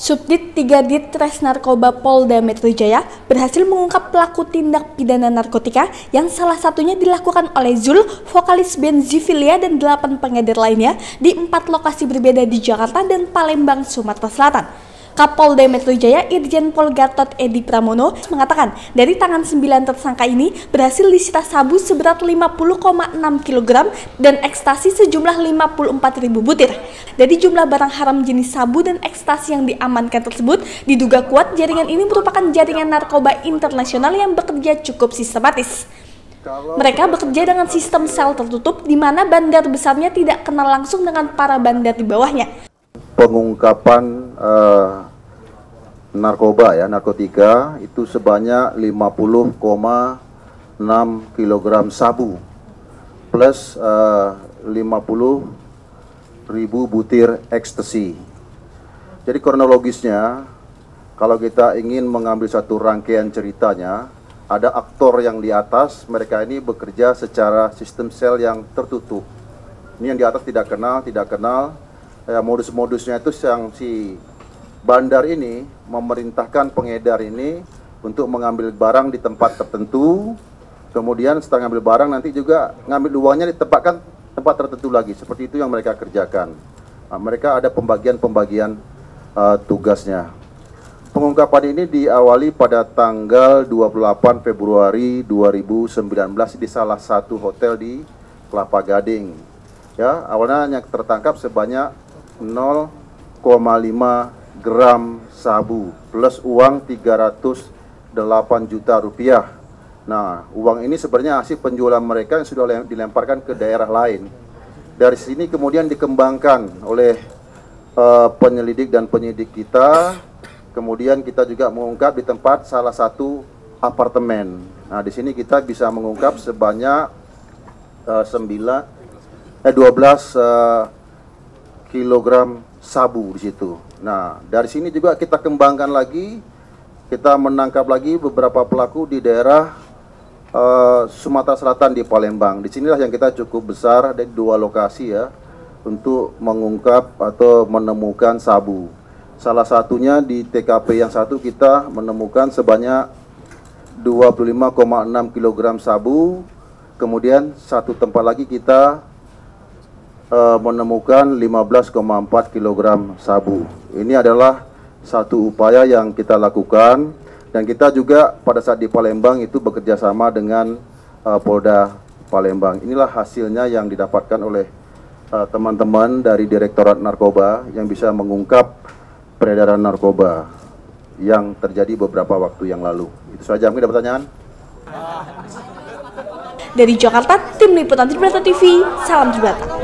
Subdit 3 Ditres Narkoba Polda Metro Jaya berhasil mengungkap pelaku tindak pidana narkotika yang salah satunya dilakukan oleh Zul, vokalis band Zivilia dan 8 pengedar lainnya di 4 lokasi berbeda di Jakarta dan Palembang, Sumatera Selatan. Kapolda Metro Jaya Irjen Pol Gatot Edi Pramono mengatakan dari tangan 9 tersangka ini berhasil disita sabu seberat 50,6 kg dan ekstasi sejumlah 54.000 butir. Dari jumlah barang haram jenis sabu dan ekstasi yang diamankan tersebut, diduga kuat jaringan ini merupakan jaringan narkoba internasional yang bekerja cukup sistematis. Mereka bekerja dengan sistem sel tertutup di mana bandar besarnya tidak kenal langsung dengan para bandar di bawahnya. Pengungkapan narkotika itu sebanyak 50,6 kg sabu plus 50.000 butir ekstasi. Jadi kronologisnya, kalau kita ingin mengambil satu rangkaian ceritanya, ada aktor yang di atas, mereka ini bekerja secara sistem sel yang tertutup. Ini yang di atas tidak kenal. Ya, modus-modusnya itu yang si bandar ini memerintahkan pengedar ini untuk mengambil barang di tempat tertentu, kemudian setelah ngambil barang nanti juga ngambil uangnya ditempatkan tempat tertentu lagi. Seperti itu yang mereka kerjakan. Nah, mereka ada pembagian tugasnya. Pengungkapan ini diawali pada tanggal 28 Februari 2019 di salah satu hotel di Kelapa Gading. Ya, awalnya yang tertangkap sebanyak 0,5 gram sabu plus uang 308 juta rupiah. Nah, uang ini sebenarnya hasil penjualan mereka yang sudah dilemparkan ke daerah lain. Dari sini kemudian dikembangkan oleh penyelidik dan penyidik kita. Kemudian kita juga mengungkap di tempat salah satu apartemen. Nah, di sini kita bisa mengungkap sebanyak 12 kilogram sabu di situ. Nah, dari sini juga kita kembangkan lagi, kita menangkap lagi beberapa pelaku di daerah Sumatera Selatan di Palembang. Di sinilah yang kita cukup besar, ada 2 lokasi ya untuk mengungkap atau menemukan sabu. Salah satunya di TKP yang satu kita menemukan sebanyak 25,6 kg sabu. Kemudian satu tempat lagi kita menemukan 15,4 kg sabu. Ini adalah satu upaya yang kita lakukan, dan kita juga pada saat di Palembang itu bekerja sama dengan Polda Palembang. Inilah hasilnya yang didapatkan oleh teman-teman dari Direktorat Narkoba yang bisa mengungkap peredaran narkoba yang terjadi beberapa waktu yang lalu. Itu saja. Mungkin ada pertanyaan? Dari Jakarta, Tim Liputan Tribrata TV, salam Tribrata.